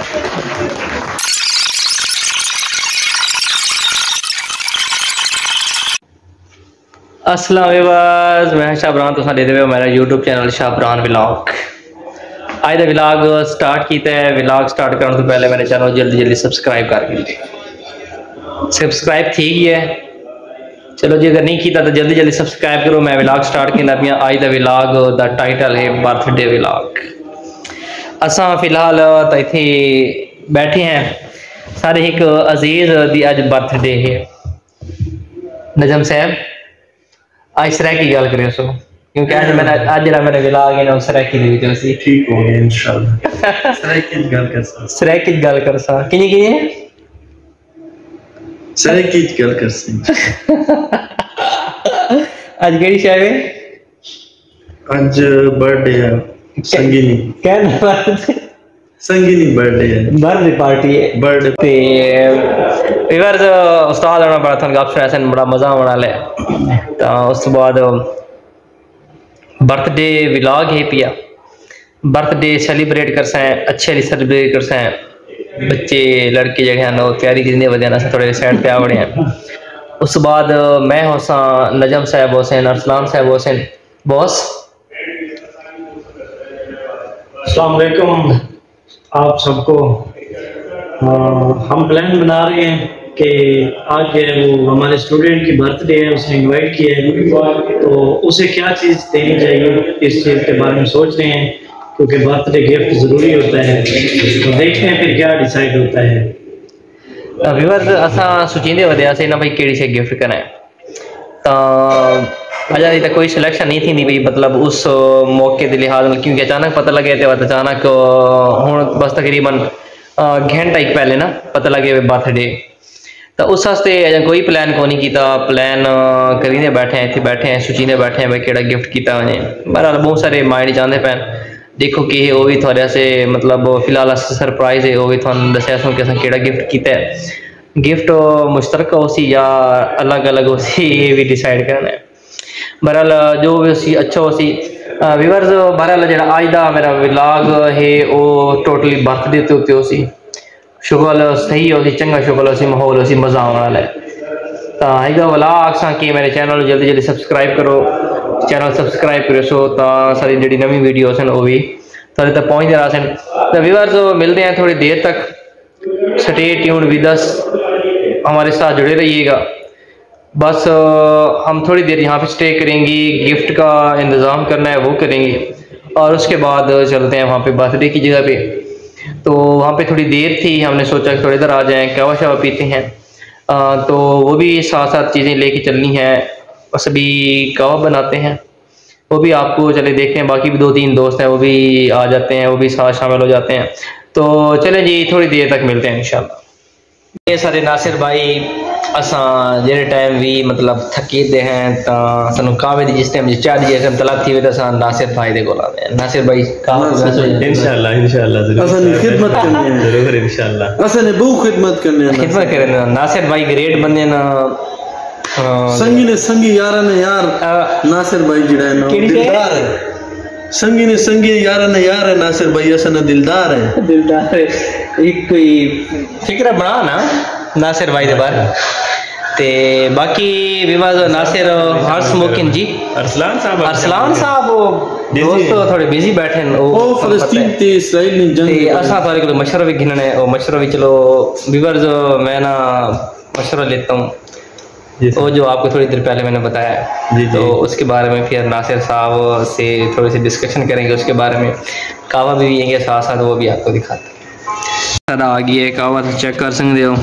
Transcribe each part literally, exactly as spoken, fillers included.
अस्सलाम वालेकुम, मैं शाहबरान तुसा दे दे मेरा यूट्यूब चैनल शाहबरान व्लॉग। आज का व्लॉग स्टार्ट किया है। व्लॉग स्टार्ट करने तो पहले मेरे चैनल जल्दी जल्दी सब्सक्राइब कर दीजिए। सब्सक्राइब थी है, चलो जी अगर नहीं किया तो जल्दी जल्दी सब्सक्राइब करो। मैं व्लॉग स्टार्ट किया पिया। आज का व्लॉग दा टाइटल है बर्थडे व्लॉग। असा फिलहाल तो इत्थे बैठे हैं सारे, एक अजीज दी अज बर्थडे है। नजम साहब आज सरैकी गल करियो सो, क्योंकि आज मैंने आज जरा मेरा व्लॉग है ना सरैकी दे विच सी ठीक हो गया इंशाल्लाह। सरैकी गल कर सा सरैकी गल कर सा किनी किनी सरैकी गल कर सी आज केड़ी शय है? आज बर्थडे है संगीनी। कहना बात संगीनी बर्थडे है, बर्थडे पार्टी है बर्थडे ते व्यूअर्स उस्ताद आना बड़ा था गप शप ऐसे बड़ा मजा आने वाला है। तो उस बाद बर्थडे व्लॉग है पिया। बर्थडे सेलिब्रेट कर सैं अच्छे सेलिब्रेट कर सैं बच्चे लड़के जगह ना तैयारी करने वजह से थोड़े साइड पे आवड़े हैं। उस बाद मैं होसा नजम साहब हुसैन अरसलान साहब हुसैन बॉस। अस्सलाम वालेकुम आप सबको। हम प्लान बना रहे हैं कि आज जो है वो हमारे स्टूडेंट की बर्थडे है, उसने इनवाइट किया है, तो उसे क्या चीज़ देनी चाहिए इस चीज़ के बारे में सोच रहे हैं, क्योंकि बर्थडे गिफ्ट ज़रूरी होता है। तो देखते हैं फिर क्या डिसाइड होता है। व्यूअर्स असा सोचींदे वजह से ना भाई केड़ी से गिफ्ट करें, तो अजा तक कोई सिलेक्शन नहीं थी भाई, मतलब उस मौके के लिहाज में, क्योंकि अचानक पता लगे तो अचानक हूँ बस तकरीबन घंटा एक पहले ना पता लगे बर्थडे, तो उस वास्ते कोई प्लान को नहीं किया। प्लान करीने बैठे हैं, इतने बैठे हैं सोचीने बैठे हैं भाई केड़ा गिफ्ट किया उन्हें। बहरहाल बहुत सारे माइंड चाहते पैन देखो कि वो भी थोड़े से मतलब फिलहाल सरप्राइज है, वो भी थोड़ा दसिया सो कि असें केड़ा गिफ्ट किया है। गिफ्ट मुश्तरक हो सी या अलग अलग हो सी ये भी डिसाइड करना है। बहरहाल जो भी उसी अच्छा हो सी व्यूअर्स। बहरहाल जो आज का मेरा व्लॉग है वो टोटली बर्थडे के उत्ते हो सी। शुगल सही हो सी, चंगा शुगल हो सी, माहौल हो सी, मजा आने वाला है। तो एक व्लॉग आखसा कि मेरे चैनल जल्दी जल्दी सब्सक्राइब करो, चैनल सब्सक्राइब करो सो तो सारी जी नवी वीडियोस हैं वो भी थोड़े तक पहुँच रहा सन। तो व्यूअर्स मिलते हैं थोड़ी देर तक, स्टे ट्यून्ड विद अस, हमारे साथ जुड़े रहिएगा। बस हम थोड़ी देर यहाँ पे स्टे करेंगे, गिफ्ट का इंतज़ाम करना है वो करेंगे, और उसके बाद चलते हैं वहाँ पे बर्थडे की जगह पे। तो वहाँ पे थोड़ी देर थी, हमने सोचा कि थोड़ी देर आ जाएं, कहवा शवा पीते हैं। आ, तो वो भी साथ साथ चीज़ें लेके चलनी हैं। बस अभी कहवा बनाते हैं, वो भी आपको चले देखते हैं। बाकी भी दो तीन दोस्त हैं वो भी आ जाते हैं, वो भी साथ शामिल हो जाते हैं। तो चले जी थोड़ी देर तक मिलते हैं इंशाल्लाह। ये सारे नासिर भाई असा जेड़े टाइम भी मतलब थके दे हैं तो सानू कावे दी जिस टाइम चाह दी हम तलब थी वे तो नासिर भाई दे कोल आते हैं। नासिर भाई कावे इंशाल्लाह इंशाल्लाह जरूर असन खिदमत करनी है, जरूर इंशाल्लाह असन बहुत खिदमत करनी है, खिदमत करने नासिर भाई ग्रेट बंदे ना। संगी ने संगी यारा ने यार नासिर भाई जिड़ा है ना दिलदार है। संगी ने संगी यारा ने यार है, नासिर भाई असन दिलदार है। दिलदार एक कोई फिक्र बना ना नासिर भाई दे बारे ते। बाकी विवाद नासिर हर स्मोकिंग जी अरसलान साहब अरसलान साहब वो दोस्त थोड़े बिजी बैठे हैं ओ फलस्तीन ते इस्राइल ने जंग ते असा थोड़े को मशवरा भी गिनने है। वो मशवरा भी चलो विवर्स मैं ना मशवरा लेता हूँ वो जो आपको थोड़ी देर पहले मैंने बताया जी, तो जी। उसके बारे में फिर नासिर साहब से थोड़ी सी डिस्कशन करेंगे उसके बारे में। कावा भी येंगे साथ साथ वो भी आपको दिखाते हैं। आ गई है कावा तो चेक कर सकते हो।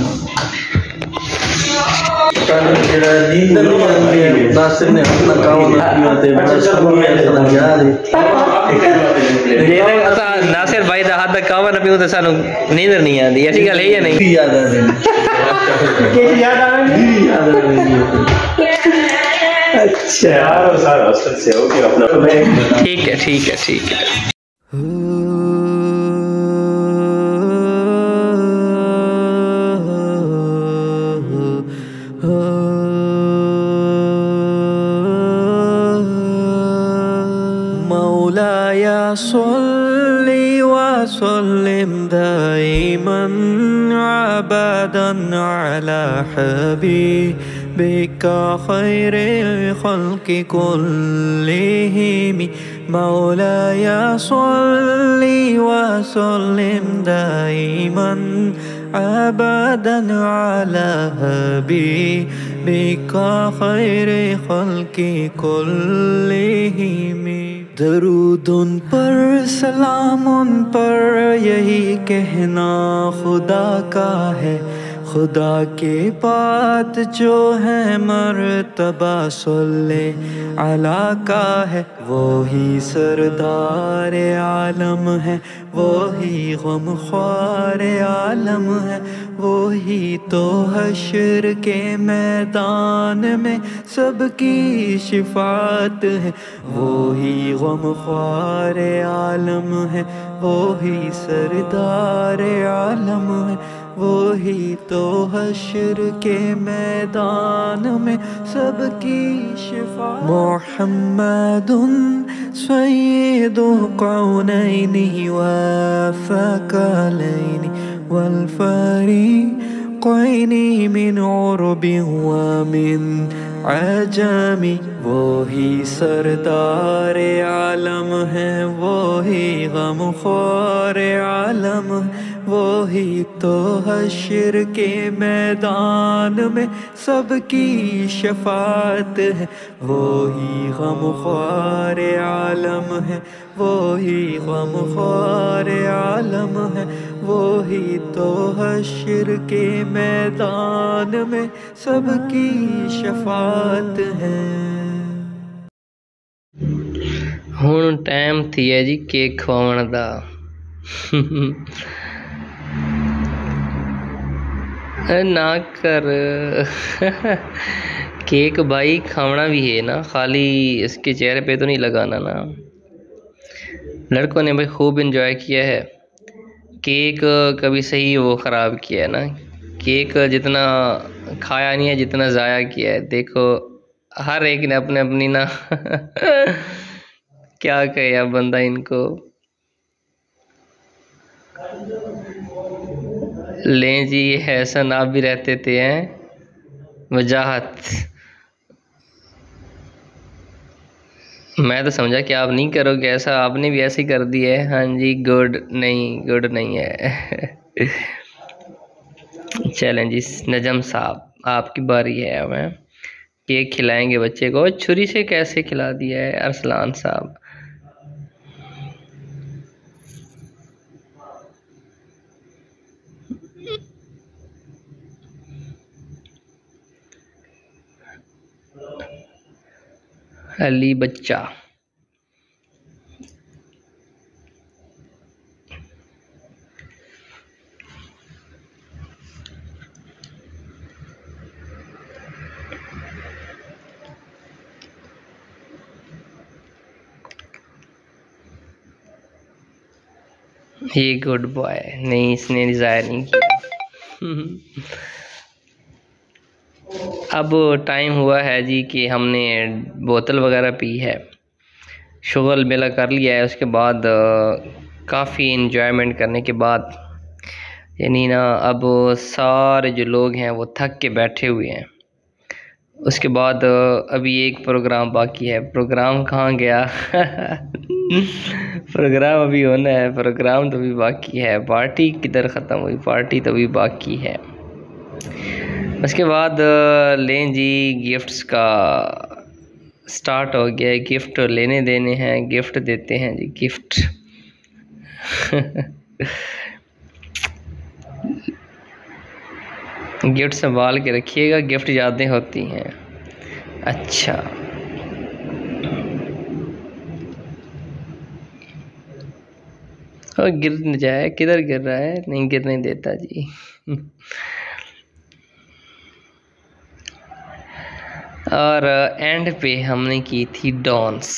नासिर ने अपना कावा ना पिया ते बड़ा शर्म है यार। नासिर भाई दा हाथ दा कावा ना पियो तो सानू नींद नहीं आती, ऐसी गल है या नहीं? याद आ रही याद आ रही याद आ रही अच्छा यार सारा हॉस्टल से हो कि अपना ठीक है ठीक है ठीक है। मौलाया सल्ली व सल्लिम दाइमन अबदन अला हबीबिका खैरिल खल्क़ि कुल्लिहिम मौलाया सल्ली व सल्लिम दाइमन अबदन अला हबीबिका खैरिल खल्क़ि कुल्लिहिम। दरूद उन पर सलाम उन पर यही कहना खुदा का है, खुदा के बाद जो है मर्तबा सल्ले अला का है। वो ही सरदार आलम है, वो ही गमख्वार आलम है, वो ही तो हश्र के मैदान में सबकी शिफात है। वो ही गमख्वार आलम है, वो ही सरदार आलम है, वो ही तो हश्र के मैदान में सबकी शिफा। मुहम्मदुन सय्यिदु कौनैनि व सकलैनि वल फरीक़ैनि मिन उर्बि व मिन अजमी। वो ही सरदार आलम है, वो ही गमख्वार आलम है, वो ही तो हश्र के मैदान में सबकी शफात है। वो ही गमख्वार आलम है, वो ही गमख्वार आलम है, वो ही तो हश्र के मैदान में सबकी शफात है। हुण टाइम थी है जी केक खवाउण दा। ना कर केक भाई खाना भी है ना, खाली इसके चेहरे पे तो नहीं लगाना ना। लड़कों ने भाई खूब एंजॉय किया है। केक कभी सही वो ख़राब किया है ना, केक जितना खाया नहीं है जितना ज़ाया किया है। देखो हर एक ने अपने अपनी ना क्या कहे अब बंदा इनको। लें जी हैसन आप भी रहते थे हैं वजाहत। मैं तो समझा कि आप नहीं करोगे ऐसा, आपने भी ऐसे ही कर दिया है। हाँ जी गुड नहीं, गुड नहीं है। चलें जी नजम साहब आपकी बारी है। हमें केक खिलाएंगे बच्चे को। छुरी से कैसे खिला दिया है अरसलान साहब। अली बच्चा ये गुड बॉय नहीं, इसने डिजायर नहीं किया। अब टाइम हुआ है जी कि हमने बोतल वगैरह पी है, शुगल मेला कर लिया है। उसके बाद काफ़ी इन्जॉयमेंट करने के बाद यानी ना अब सारे जो लोग हैं वो थक के बैठे हुए हैं। उसके बाद अभी एक प्रोग्राम बाकी है। प्रोग्राम कहाँ गया? प्रोग्राम अभी होना है, प्रोग्राम तो अभी बाकी है। पार्टी किधर ख़त्म हुई? पार्टी तो अभी बाकी है। उसके बाद लें जी गिफ्ट्स का स्टार्ट हो गया है। गिफ्ट लेने देने हैं, गिफ्ट देते हैं जी गिफ्ट। गिफ्ट संभाल के रखिएगा, गिफ्ट यादें होती हैं। अच्छा और गिर न जाए, किधर गिर रहा है? नहीं गिरने देता जी। और एंड पे हमने की थी डांस।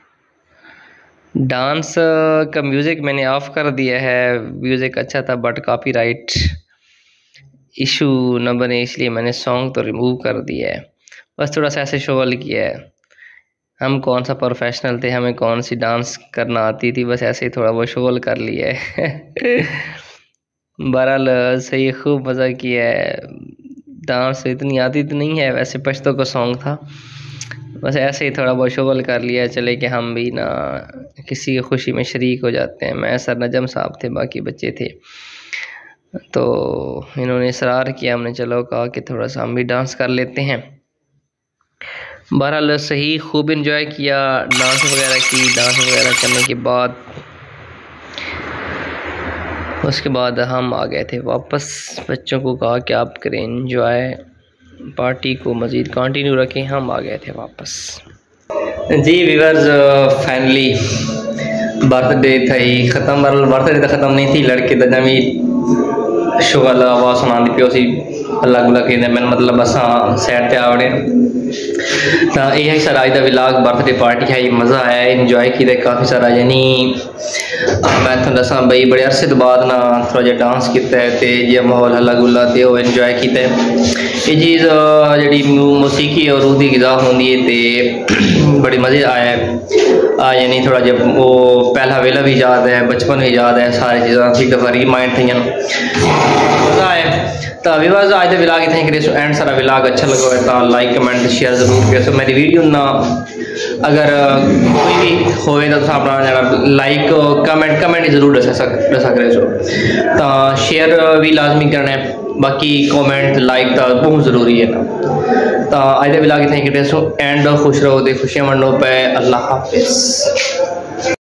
डांस का म्यूज़िक मैंने ऑफ कर दिया है। म्यूज़िक अच्छा था बट कॉपीराइट इशू न बने इसलिए मैंने सॉन्ग तो रिमूव कर दिया है। बस थोड़ा सा ऐसे शोल किया है। हम कौन सा प्रोफेशनल थे, हमें कौन सी डांस करना आती थी, बस ऐसे ही थोड़ा बहुत शोल कर लिया है। बहरहाल सही खूब मज़ा किया है। डांस इतनी आती तो नहीं है, वैसे पश्तो का सॉन्ग था, बस ऐसे ही थोड़ा बहुत शोल कर लिया। चले कि हम भी ना किसी की खुशी में शरीक हो जाते हैं। मैं सर नजम साहब थे, बाकी बच्चे थे, तो इन्होंने इसरार किया, हमने चलो कहा कि थोड़ा सा हम भी डांस कर लेते हैं। बहरहाल सही खूब इन्जॉय किया, डांस वगैरह की। डांस वगैरह करने के बाद उसके बाद हम आ गए थे वापस। बच्चों को कहा कि आप करें इन्जॉय, पार्टी को मज़ीद कंटिन्यू रखें। हम आ गए थे वापस। जी व्यूअर्स, फाइनली बर्थडे थी ख़त्म। बर्थडे तो ख़त्म नहीं थी, लड़के तो जमी शुगल आवाज़ सुना पियो सी अल्लाह गुला के मैंने मतलब असा सैर ते आवड़े। तो यह सर अज का विलाग बर्थडे पार्टी है, मज़ा आया, इंजॉय किया काफ़ी सारा। यानी मैं तुम दसा बई बड़े अरसे तो बाद ना थोड़ा जहा डांस किया है, तो जो माहौल हल्ला गुला तो वह इंजॉय किया है। ये चीज़ जी मौसीकी और रूह की गिज़ा होंगी है, तो बड़ी मज़े आया है। यानी थोड़ा जब वो पहला वेला भी याद है, बचपन भी याद है, सारी चीज़ा एक दफ़ा रीमाइंड थी, मज़ा आया। तो व्यूअर्स आज का विलाग इतना करिए। एंड सारा विलाग अच्छा लगा है तो लाइक कमेंट शेयर जरूर करिए। मेरी वीडियो ना अगर कोई भी होए तो अपना लाइक कमेंट कमेंट जरूर दसा दसा करे तो शेयर भी लाजमी करना है। बाकी कमेंट लाइक तो बहुत ज़रूरी है ना। तो आज का विलाग इतना करिए। एंड खुश रहो, खुशियाँ मंडो पे। अल्लाह हाफिज़।